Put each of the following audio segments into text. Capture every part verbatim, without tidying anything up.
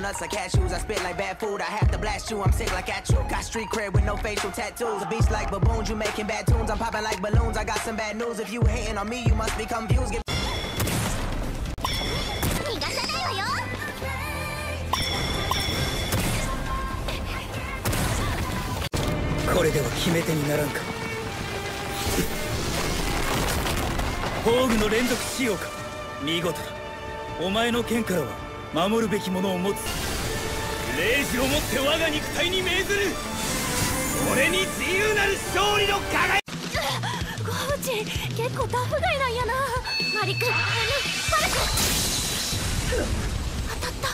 nuts like cashews. I spit like bad food. I have to blast you. I'm sick like at you. Got street cred with no facial tattoos. A beast like baboons. You making bad tunes. I'm popping like balloons. I got some bad news. If you hating on me, you must be confused. Get これでは決め手にならんか。宝具の連続使用か。見事だ。お前の剣からは守るべきものを持つ。霊視をもって我が肉体に命ずる。俺に自由なる勝利の輝き。 コーチ、結構タフガイなんやな。マリ君、あのパルコ。当たった。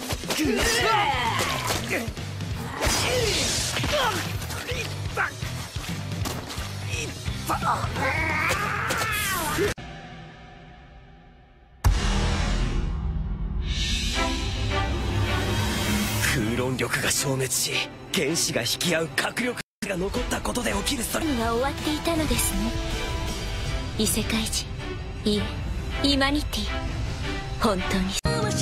空論力が消滅し、原子が引き合う核力が残ったことで起きるそれが終わっていたのですね。異世界人、いえイマニティ、本当に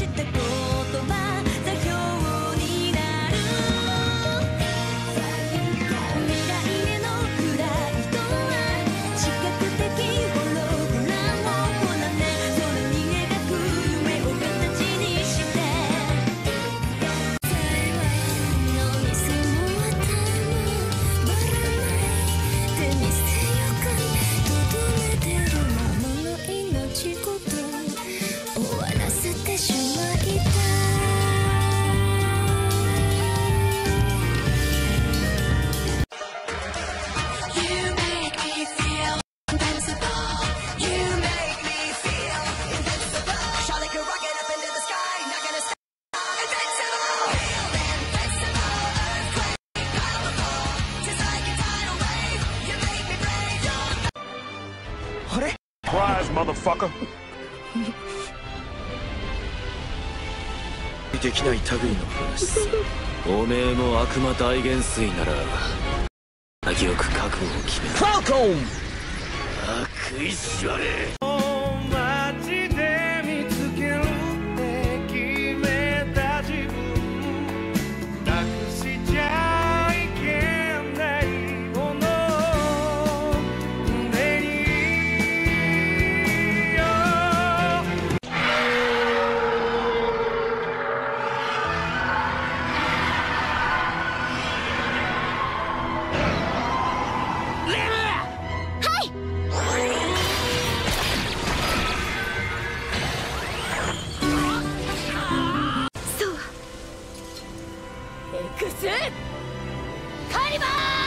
あれ ？Surprise, motherfucker! できない類の話。おめえも悪魔大元帥なら潔く覚悟を決めろ。ファルコン！悪意しわれ。 街で見つけるって決めた自分、なくしちゃいけないもの胸によ。 エクスカリバー！